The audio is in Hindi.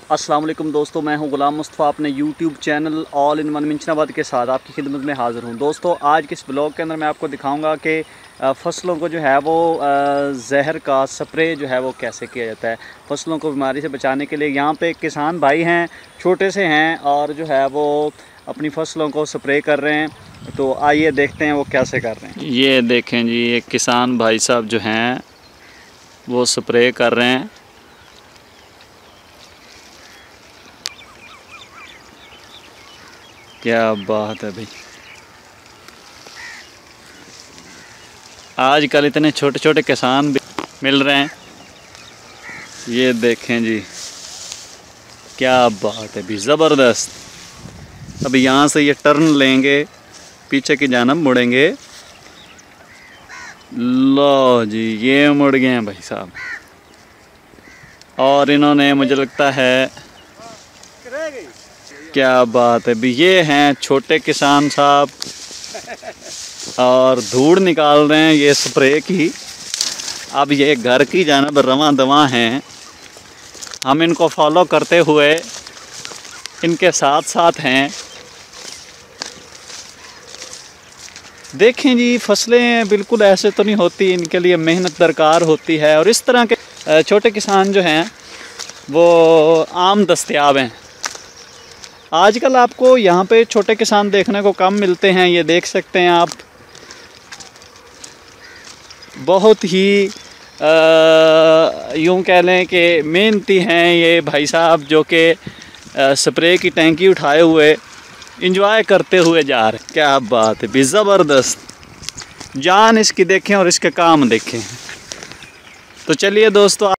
अस्सलाम वालेकुम दोस्तों, मैं हूं गुलाम मुस्तफ़ा अपने YouTube channel all in one Minchinabad के साथ आपकी खिदमत में हाज़िर हूं। दोस्तों आज के इस ब्लॉग के अंदर मैं आपको दिखाऊंगा कि फ़सलों को जो है वो जहर का स्प्रे जो है वो कैसे किया जाता है फ़सलों को बीमारी से बचाने के लिए। यहाँ पे किसान भाई हैं, छोटे से हैं और जो है वो अपनी फ़सलों को स्प्रे कर रहे हैं। तो आइए देखते हैं वो कैसे कर रहे हैं। ये देखें जी, एक किसान भाई साहब जो हैं वो स्प्रे कर रहे हैं। क्या बात है भाई, आजकल इतने छोटे छोटे किसान भी मिल रहे हैं। ये देखें जी, क्या बात है भाई, ज़बरदस्त। अब यहाँ से ये टर्न लेंगे, पीछे की जानब मुड़ेंगे। लो जी, ये मुड़ गए हैं भाई साहब। और इन्होंने, मुझे लगता है, क्या बात है भी, ये हैं छोटे किसान साहब और धूड़ निकाल रहे हैं ये स्प्रे की। अब ये घर की जानब रवां दवां हैं। हम इनको फॉलो करते हुए इनके साथ साथ हैं। देखें जी, फसलें बिल्कुल ऐसे तो नहीं होती, इनके लिए मेहनत दरकार होती है। और इस तरह के छोटे किसान जो हैं वो आम दस्तयाब हैं। आजकल आपको यहाँ पे छोटे किसान देखने को कम मिलते हैं। ये देख सकते हैं आप, बहुत ही यूँ कह लें कि मेहनती हैं ये भाई साहब, जो कि स्प्रे की टैंकी उठाए हुए इंजॉय करते हुए जा रहे हैं। क्या बात है भी, ज़बरदस्त। जान इसकी देखें और इसके काम देखें। तो चलिए दोस्तों,